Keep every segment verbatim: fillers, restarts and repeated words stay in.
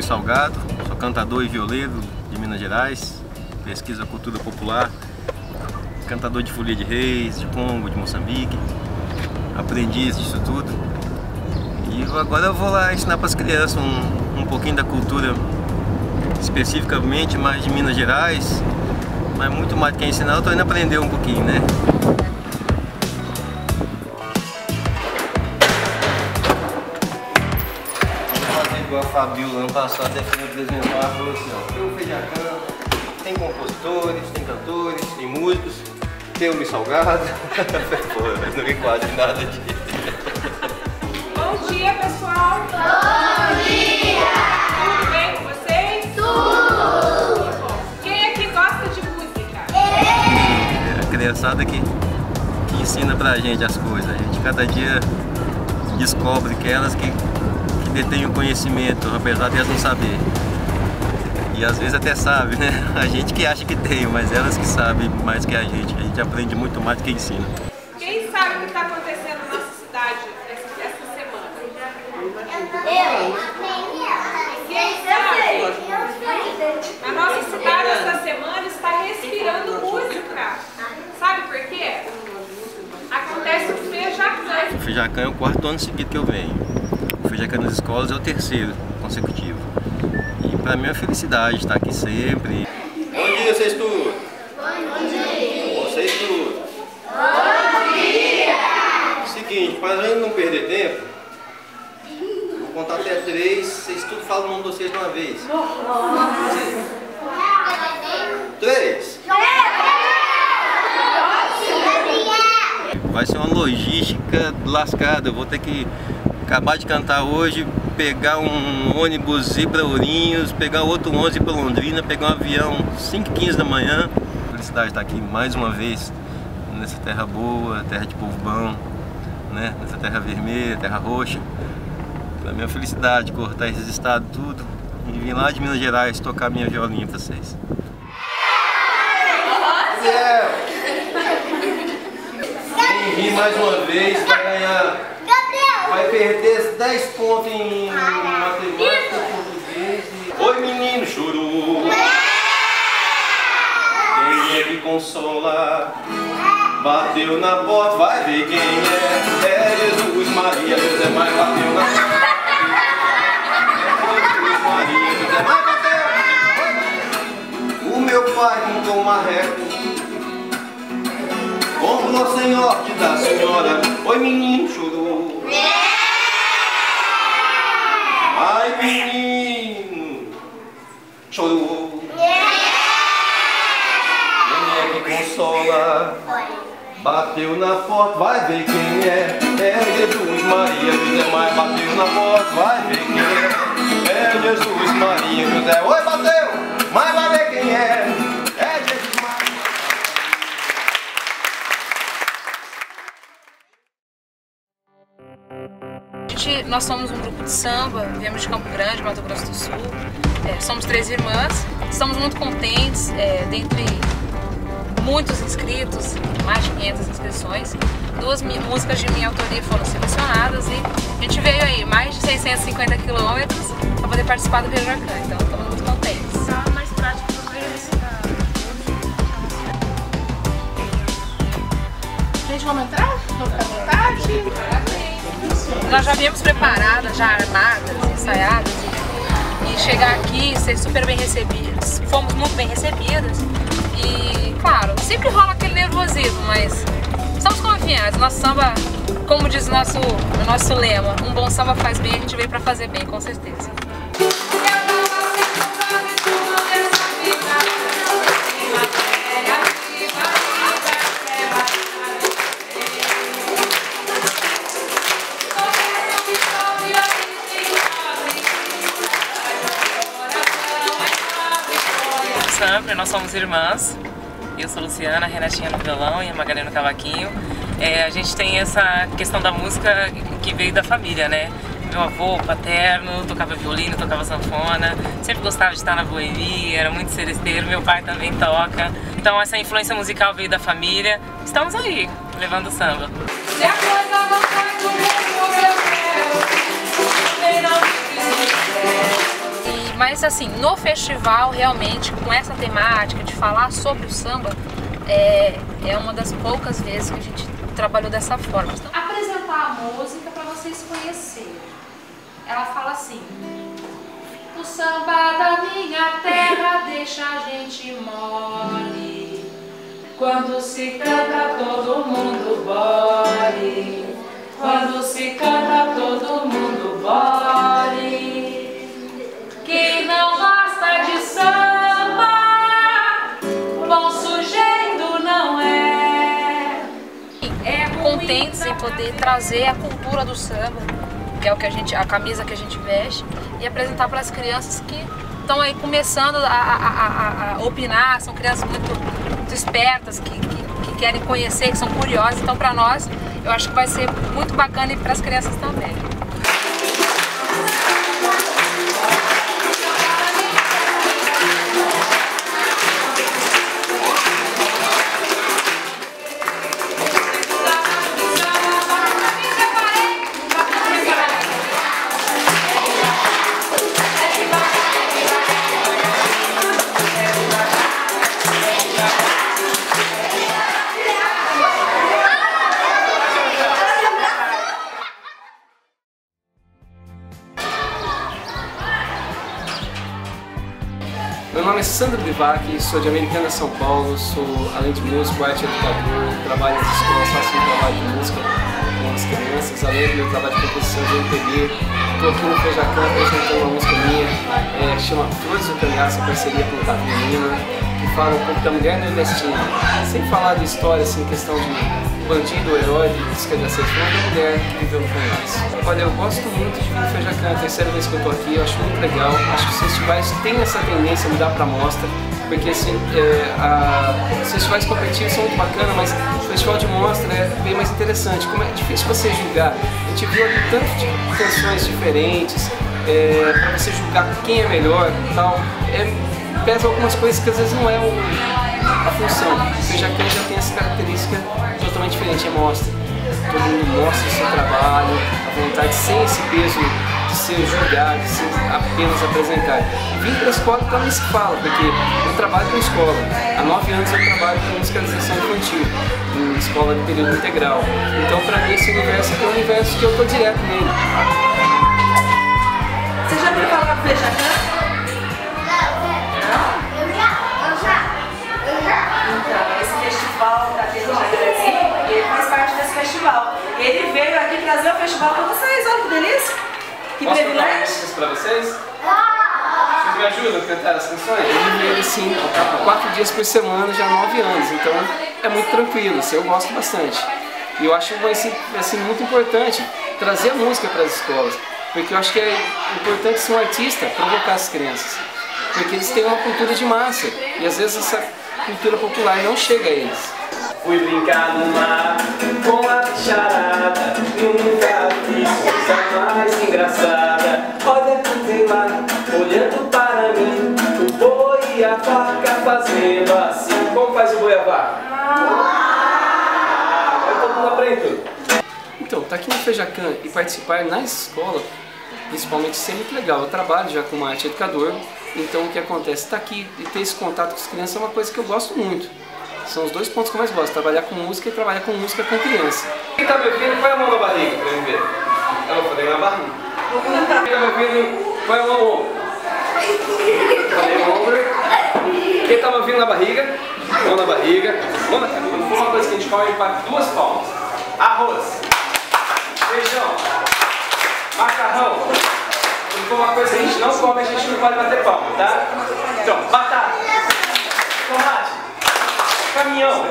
Luiz Salgado, sou cantador e violeiro de Minas Gerais, pesquisa cultura popular, cantador de folia de reis, de Congo, de Moçambique, aprendiz disso tudo. E agora eu vou lá ensinar para as crianças um, um pouquinho da cultura, especificamente mais de Minas Gerais, mas muito mais do que ensinar, eu estou indo aprender um pouquinho, né? A Fabiola ano passado definiu apresentar, falou assim, ó, tem o Feijacão, tem compositores, tem cantores, tem músicos, tem o Luiz Salgado. Pô, mas não vi quase nada disso. Bom dia, pessoal! Bom dia! Tudo bem com vocês? Tudo! Quem aqui gosta de música? É a criançada que, que ensina pra gente as coisas. A gente cada dia descobre que elas que detém o conhecimento, apesar de elas não saberem. E às vezes até sabe, né? A gente que acha que tem, mas elas que sabem mais que a gente. A gente aprende muito mais do que ensina. Quem sabe o que está acontecendo na nossa cidade essa, essa semana? Eu! Quem sabe? A nossa cidade essa semana está respirando música. Sabe por quê? Acontece o Feijacão. O Feijacão é o quarto ano seguido que eu venho. O Feijacão nas escolas é o terceiro consecutivo. E para mim é uma felicidade estar aqui sempre. Bom dia, vocês tudo! Bom dia! Vocês tudo! Bom dia! Seguinte, para a gente não perder tempo, vou contar até três, vocês tudo falam o nome de vocês de uma vez. Três! Vai ser uma logística lascada, eu vou ter que acabar de cantar hoje, pegar um ônibus ir para Ourinhos, pegar outro ônibus ir para Londrina, pegar um avião cinco e quinze da manhã. Felicidade estar aqui mais uma vez nessa terra boa, terra de povo bom, né? Nessa terra vermelha, terra roxa. Para mim é uma felicidade cortar esses estados tudo e vir lá de Minas Gerais tocar minha violinha para vocês. Yeah. Quem vir mais uma vez vai ganhar. Vai perder dez pontos em matemática, português e... Oi menino chorou, quem é que consola? Bateu na porta, vai ver quem é. É Jesus, Maria, José, mas bateu na porta. É Jesus, Maria, José, mas bateu. O meu pai montou um marreco com Nossa Senhora da Senhora. Oi menino chorou. Ai menino, chorou. Quem é que consola? Bateu na porta, vai ver quem é. É Jesus, Maria, José, mas bateu na porta, vai ver quem é. É Jesus, Maria, José. Oi, bateu, mas vai ver quem é. É Jesus, Maria. Gente, nós somos um grupo de samba, viemos de Campo Grande, Mato Grosso do Sul. É, somos três irmãs, estamos muito contentes, é, dentre muitos inscritos, mais de quinhentas inscrições, duas músicas de minha autoria foram selecionadas e a gente veio aí mais de seiscentos e cinquenta quilômetros para poder participar do Feijacão, então estamos muito contentes. Tá mais prático para realizar. Gente, vamos entrar? Vamos ficar à vontade? Nós já viemos preparadas, já armadas, ensaiadas e, e chegar aqui e ser super bem recebidas. Fomos muito bem recebidas e, claro, sempre rola aquele nervosismo, mas estamos confiantes. Nosso samba, como diz o nosso, o nosso lema, um bom samba faz bem, a gente veio para fazer bem, com certeza. Nós somos irmãs, eu sou Luciana, a Renatinha no violão e a Magalhães no cavaquinho. É, a gente tem essa questão da música que veio da família, né? Meu avô paterno tocava violino, tocava sanfona, sempre gostava de estar na boemia, era muito seresteiro, meu pai também toca. Então essa influência musical veio da família, estamos aí, levando samba. Se a coisa não sai do jeito que eu quero, Mas assim, no festival, realmente, com essa temática de falar sobre o samba, é, é uma das poucas vezes que a gente trabalhou dessa forma. Então, apresentar a música para vocês conhecerem. Ela fala assim: o samba da minha terra deixa a gente mole, quando se canta todo mundo bole, quando se canta todo mundo bole. Quem não gosta de samba, bom sujeito não é. É contentes em poder trazer a cultura do samba, que é o que a gente, a camisa que a gente veste, e apresentar para as crianças que estão aí começando a, a, a, a opinar. São crianças muito, muito espertas, que, que, que querem conhecer, que são curiosas. Então, para nós, eu acho que vai ser muito bacana e para as crianças também. Meu nome é Sandro Bivac, sou de Americana, São Paulo, sou, além de músico, arte educador, trabalho nas escolas, faço um trabalho de música com as crianças, além do meu trabalho de composição de M P B. Estou aqui no Feijacã apresentando uma música minha, é, que chama Flores do Cangaço, em parceria com o Tavinho Lima, que fala um pouco da mulher nordestina, sem falar de história, assim, questão de bandido ou herói, de música de acesso, falando da mulher que viveu no cangaço. Olha, eu gosto muito de vir no Feijacã, é a terceira vez que eu estou aqui, eu acho muito legal, acho que os festivais têm essa tendência a mudar para mostra, porque assim, é, a, os festivais competitivos são muito bacanas, mas o festival de mostra é bem mais interessante. Como é difícil você julgar, a gente viu ali tanto de canções diferentes, é, para você julgar quem é melhor e tal, é, pesa algumas coisas que às vezes não é o, a função. O Feijacã já tem essa característica totalmente diferente, é mostra. Todo mundo mostra o seu trabalho, a vontade sem esse peso de ser julgado, de ser apenas apresentar. Vim para a escola também se fala, porque eu trabalho com escola. Há nove anos eu trabalho com musicalização infantil, em escola de período integral. Então para mim esse universo aqui é um universo que eu estou direto nele. Você já ouviu falar do Feijacã? Então, esse festival da Terra de Jacarezinho, ele faz parte desse festival. Ele veio aqui trazer o festival para vocês, olha que delícia! Que Posso privilégio! cantar músicas para vocês? Vocês me ajudam a cantar as canções? Ele veio assim, quatro dias por semana, já há nove anos, então é muito tranquilo, assim, eu gosto bastante. E eu acho assim, assim, muito importante trazer a música para as escolas, porque eu acho que é importante ser um artista provocar as crianças, porque eles têm uma cultura de massa, e às vezes essa cultura popular não chega a eles. Fui brincar no mar com a bicharada, nunca vi coisa mais engraçada. Olha que tem lá, olhando para mim, o boi e a vaca fazendo assim. Como faz o boi e a vaca? Ah, agora todo mundo aprende tudo. Então, estar aqui no Feijacã e participar na escola, principalmente, isso é muito legal. Eu trabalho já como arte educador, então o que acontece? Estar aqui e ter esse contato com as crianças é uma coisa que eu gosto muito. São os dois pontos que eu mais gosto, trabalhar com música e trabalhar com música com criança. Quem está me ouvindo, põe a mão na barriga para eu ver. Eu vou fazer na barriga. Quem está me ouvindo, põe a mão no ombro. Falei no ombro. Quem está me ouvindo na barriga, mão na barriga. Mão na cabeça. Foi uma coisa que a gente come para duas palmas. Arroz, feijão, macarrão. Se for uma coisa que a gente não come, a gente não pode bater palma, tá? Então, batata, tomate, caminhão,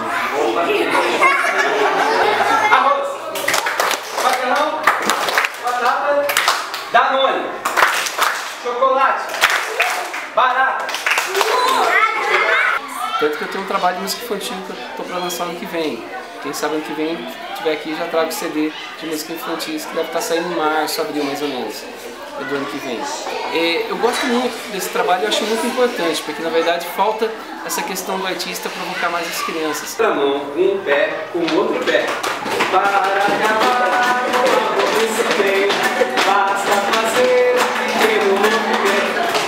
arroz, macarrão, batata, danone, chocolate, barata. Tanto que eu tenho um trabalho de música infantil que eu estou para lançar ano que vem. Quem sabe ano que vem, se estiver aqui, já trago C D de música infantil, que deve estar saindo em março, abril mais ou menos, do ano que vem. É, eu gosto muito desse trabalho, eu acho muito importante, porque na verdade falta essa questão do artista provocar mais as crianças. Outra mão, um pé, um outro pé. Para acabar com a basta fazer um pequeno movimento.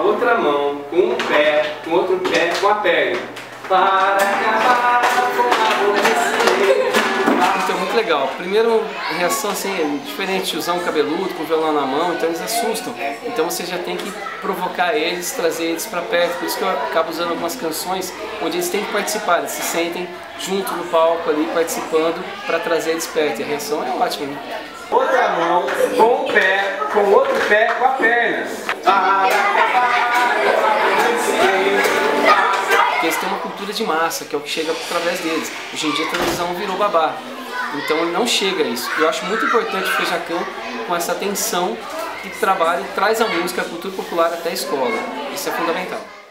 outra mão, com um pé, com outro pé, com a perna. Para acabar com a aborrecer. Então, muito legal. Primeiro, reação assim, é diferente, tiozão cabeludo, com o violão na mão, então eles assustam. Então você já tem que provocar eles, trazer eles para perto. Por isso que eu acabo usando algumas canções onde eles têm que participar, eles se sentem junto no palco ali, participando, para trazer eles perto. E a reação é ótima, né? Outra mão, com o pé, com o outro pé, com a perna. Para acabar com a aborrecer. Porque eles têm uma cultura de massa, que é o que chega através deles. Hoje em dia a televisão virou babá, então não chega a isso. Eu acho muito importante o Feijacã com essa atenção que trabalha e traz a música, a cultura popular até a escola. Isso é fundamental.